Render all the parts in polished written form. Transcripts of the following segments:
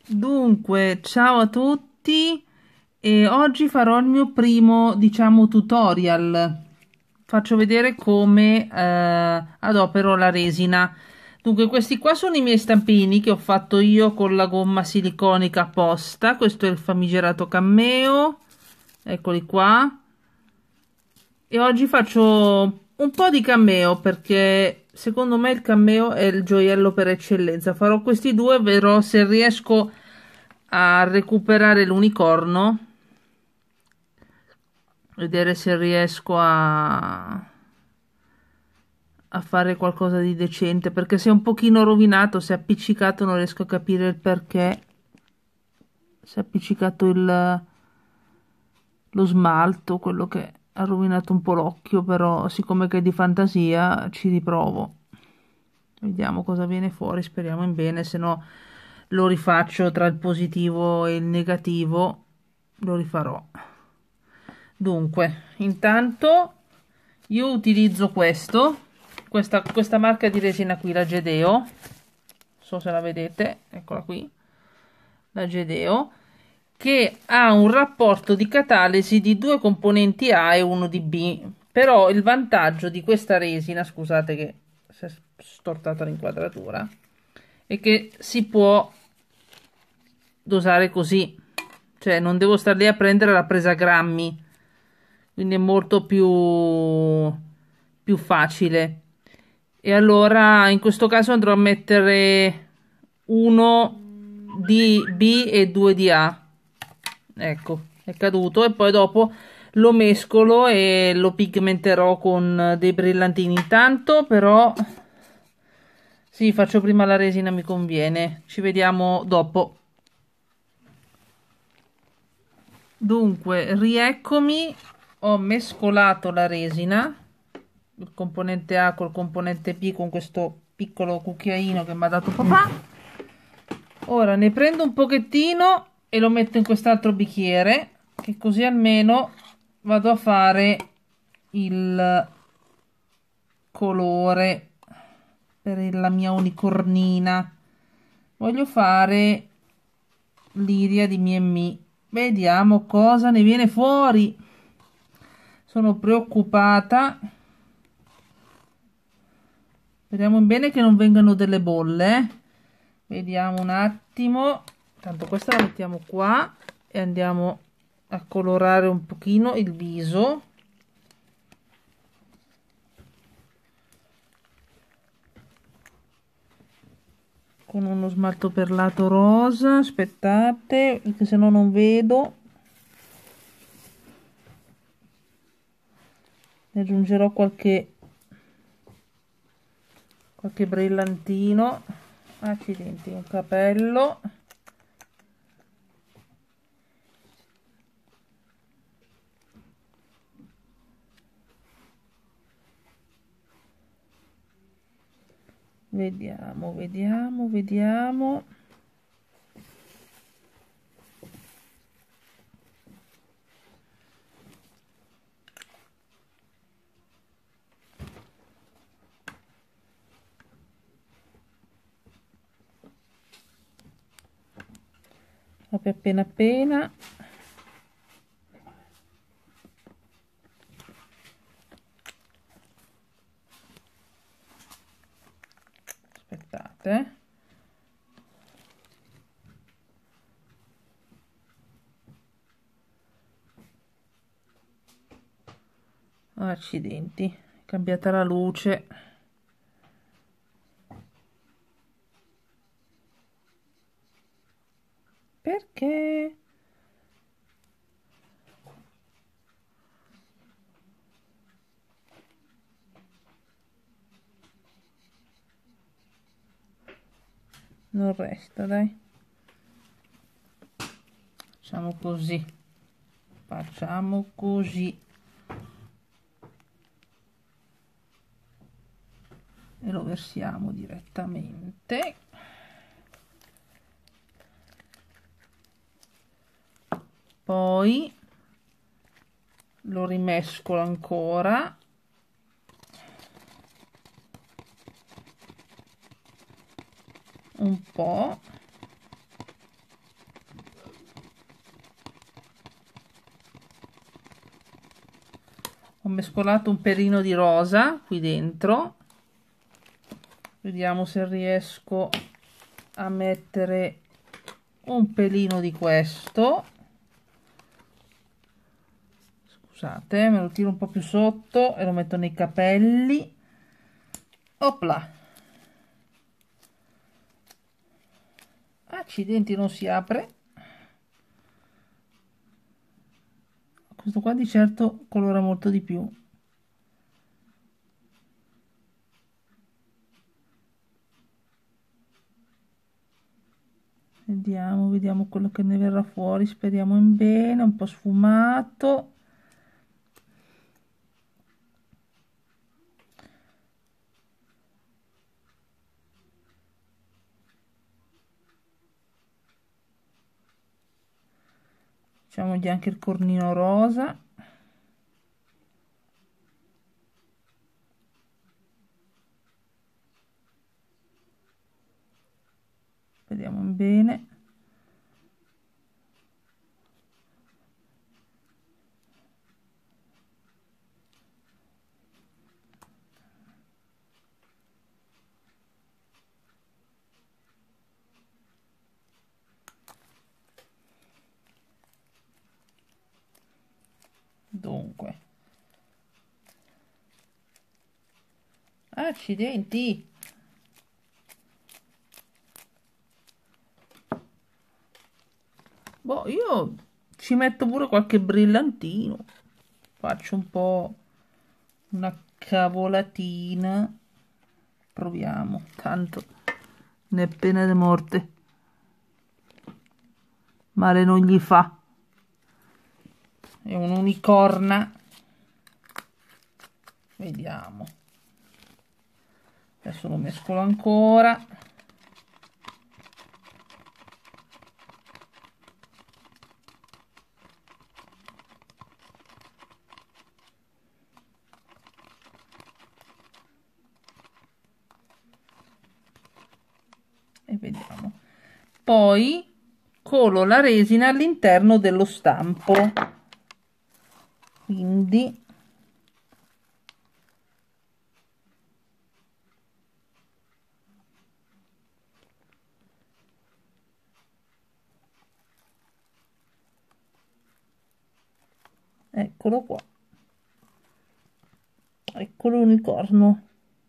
Dunque, ciao a tutti e oggi farò il mio primo, diciamo, tutorial. Faccio vedere come adopero la resina. Dunque, questi qua sono i miei stampini che ho fatto io con la gomma siliconica apposta. Questo è il famigerato Cammeo, eccoli qua. E oggi faccio un po' di Cammeo perché secondo me il Cammeo è il gioiello per eccellenza. Farò questi due, vedrò se riesco a recuperare l'unicorno, vedere se riesco a fare qualcosa di decente, perché se è un pochino rovinato, se è appiccicato, non riesco a capire il perché. Si è appiccicato lo smalto, quello che ha rovinato un po' l'occhio, però siccome che è di fantasia ci riprovo. Vediamo cosa viene fuori, speriamo in bene, se no lo rifaccio tra il positivo e il negativo, lo rifarò. Dunque, intanto io utilizzo questa marca di resina qui, la Gedeo, non so se la vedete, eccola qui, la Gedeo, che ha un rapporto di catalesi di due componenti A e uno di B. Però il vantaggio di questa resina, scusate che si è stortata l'inquadratura, è che si può dosare così, cioè non devo stare lì a prendere la presa a grammi, quindi è molto più facile. E allora in questo caso andrò a mettere uno di B e due di A. Ecco, è caduto e poi dopo lo mescolo e lo pigmenterò con dei brillantini. Intanto però sì, faccio prima la resina, mi conviene. Ci vediamo dopo. Dunque, rieccomi, ho mescolato la resina, il componente A col componente B con questo piccolo cucchiaino che mi ha dato papà. Ora ne prendo un pochettino e lo metto in quest'altro bicchiere, che così almeno vado a fare il colore per la mia unicornina. Voglio fare l'iria di Miemi. Vediamo cosa ne viene fuori. Sono preoccupata. Speriamo bene che non vengano delle bolle. Vediamo un attimo. Tanto questa la mettiamo qua e andiamo a colorare un pochino il viso. Con uno smalto perlato rosa. Aspettate, perché se no non vedo. Ne aggiungerò qualche brillantino. Accidenti, un capello. Vediamo, vediamo, vediamo. Proprio appena appena. Aspettate. Accidenti, è cambiata la luce. Perché? Non resta, dai. Facciamo così. Facciamo così. E lo versiamo direttamente. Poi lo rimescolo ancora. Un po'. Ho mescolato un pelino di rosa qui dentro, vediamo se riesco a mettere un pelino di questo. Scusate, me lo tiro un po' più sotto e lo metto nei capelli. Opla, accidenti, non si apre. Questo qua di certo colora molto di più. Vediamo quello che ne verrà fuori, speriamo in bene, un po' sfumato. Facciamogli anche il cornino rosa. Vediamo bene. Dunque, accidenti. Boh, io ci metto pure qualche brillantino. Faccio un po' una cavolatina. Proviamo, tanto né pena né morte. Male non gli fa. È un'unicorna. Vediamo. Adesso lo mescolo ancora. E vediamo. Poi colo la resina all'interno dello stampo. Quindi eccolo qua. Ecco l'unicorno.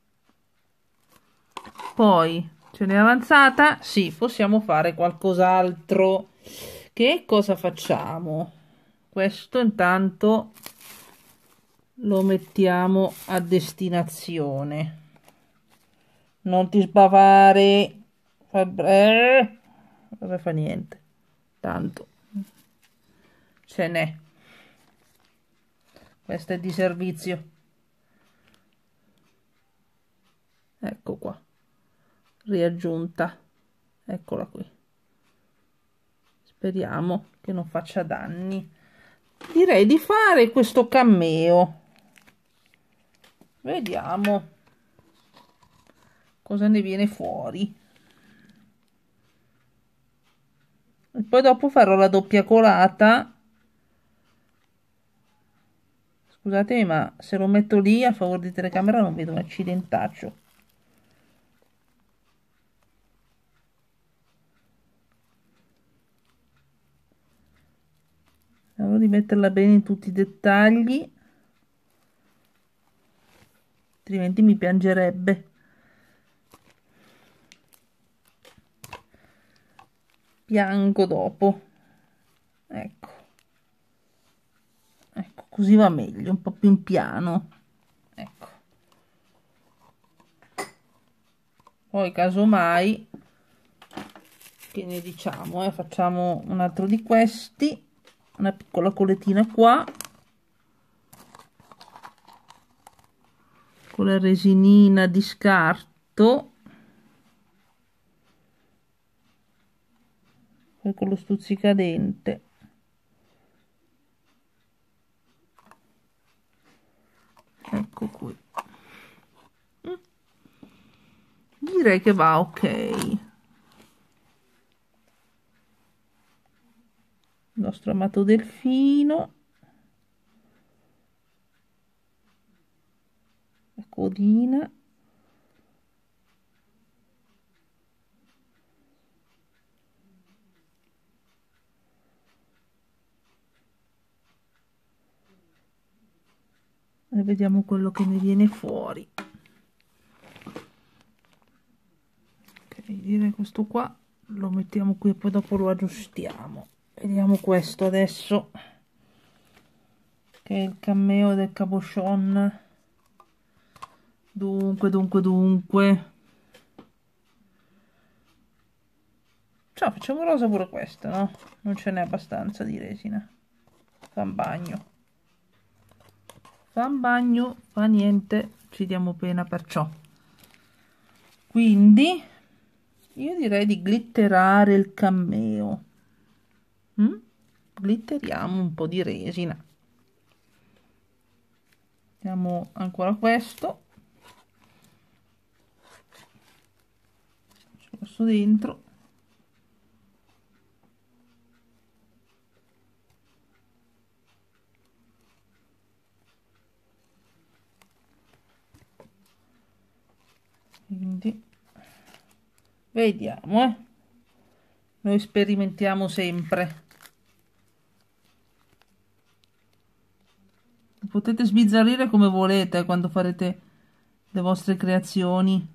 Poi ce n'è avanzata? Sì, possiamo fare qualcos'altro. Che cosa facciamo? Questo intanto lo mettiamo a destinazione. Non ti sbavare. Non fa niente. Tanto ce n'è. Questo è di servizio. Ecco qua. Riaggiunta. Eccola qui. Speriamo che non faccia danni. Direi di fare questo cameo. Vediamo cosa ne viene fuori. E poi dopo farò la doppia colata. Scusatemi, ma se lo metto lì a favore di telecamera non vedo un accidentaccio. Allora di metterla bene in tutti i dettagli, altrimenti mi piangerebbe. Piango dopo. Ecco. Ecco, così va meglio, un po' più in piano. Ecco. Poi casomai, che ne diciamo, facciamo un altro di questi, una piccola colettina qua, con la resinina di scarto, poi con lo stuzzicadente. Ecco qui. Direi che va ok. Il nostro amato delfino. codina. E vediamo quello che ne viene fuori. Ok, direi questo qua lo mettiamo qui e poi dopo lo aggiustiamo. Vediamo questo adesso, che è il cameo del cabochon. Dunque. Ciao, facciamo rosa pure questa, no? Non ce n'è abbastanza di resina. Fa un bagno. Fa niente, ci diamo pena perciò. Quindi io direi di glitterare il cameo. Glitteriamo un po' di resina. Mettiamo ancora questo. Ci messo dentro. Quindi vediamo, noi sperimentiamo sempre. Potete sbizzarrire come volete quando farete le vostre creazioni.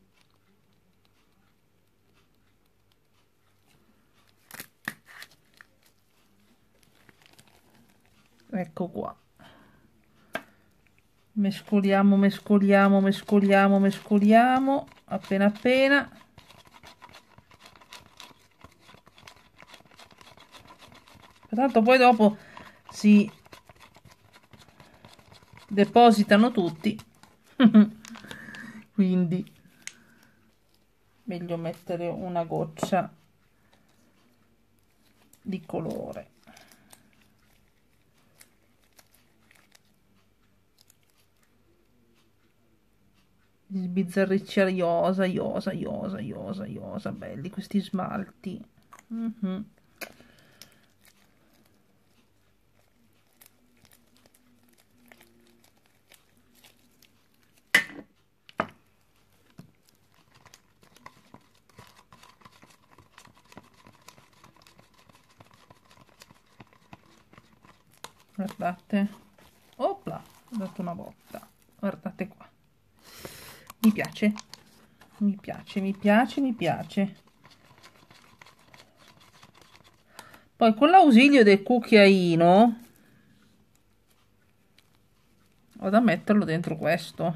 Ecco qua. Mescoliamo appena. Pertanto poi dopo si depositano tutti. Quindi meglio mettere una goccia di colore. Di sbizzarriccia iosa, belli questi smalti. Guardate, opla, ho dato una botta, guardate qua, mi piace. Poi con l'ausilio del cucchiaino vado a metterlo dentro questo.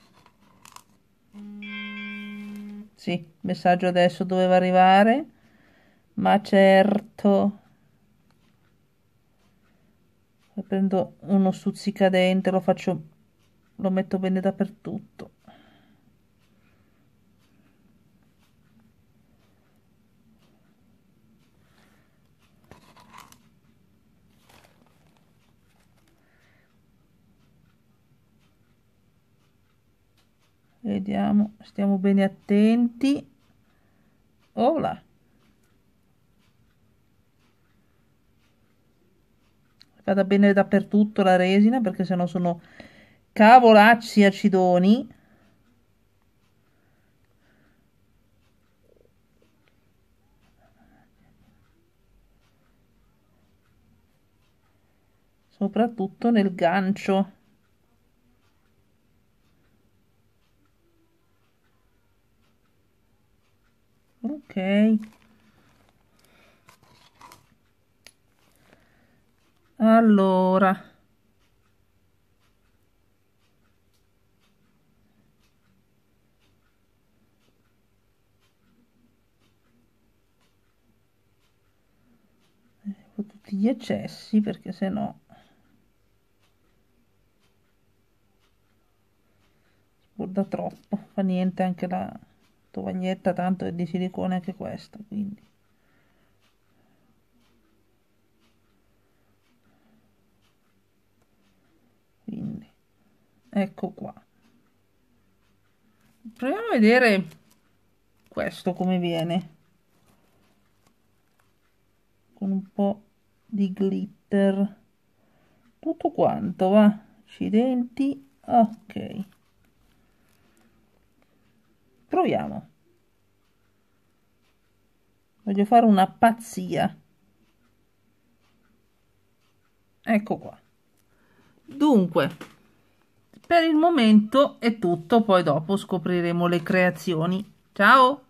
Sì, il messaggio adesso doveva arrivare, ma certo. Prendo uno stuzzicadente, lo metto bene dappertutto. Vediamo, stiamo bene attenti. Oh là. Vada bene dappertutto la resina perché sennò sono cavolacci acidoni. Soprattutto nel gancio. Ok. Allora. Tutti gli eccessi perché sennò sborda troppo. Fa niente anche la tovaglietta, tanto è di silicone anche questa, quindi. Ecco qua. Proviamo a vedere questo come viene con un po' di glitter tutto quanto, va, accidenti. Ok, Proviamo. Voglio fare una pazzia. Ecco qua. Dunque, per il momento è tutto, poi dopo scopriremo le creazioni. Ciao!